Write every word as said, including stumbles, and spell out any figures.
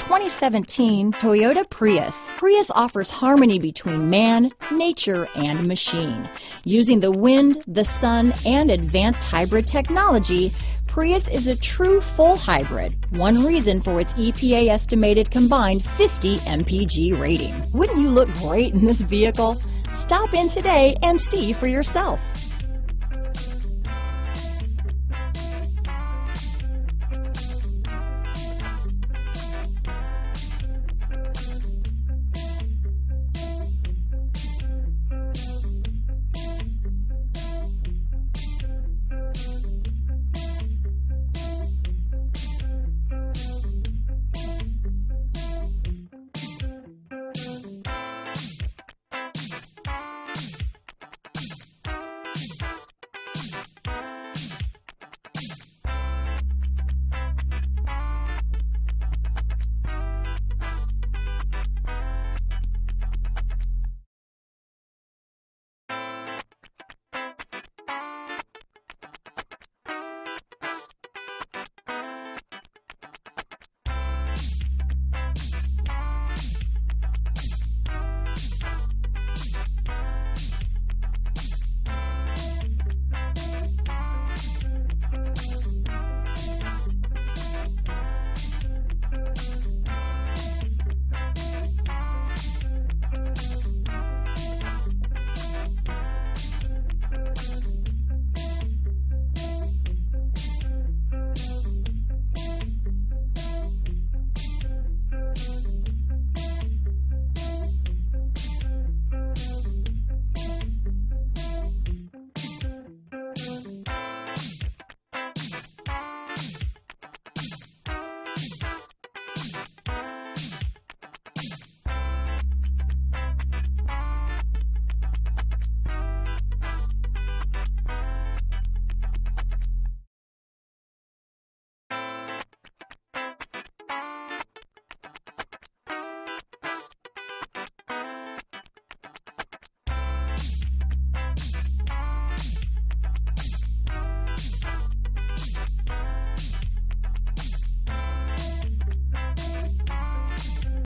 twenty seventeen Toyota Prius. Prius offers harmony between man, nature, and machine. Using the wind, the sun, and advanced hybrid technology, Prius is a true full hybrid, one reason for its E P A estimated combined fifty M P G rating. Wouldn't you look great in this vehicle? Stop in today and see for yourself.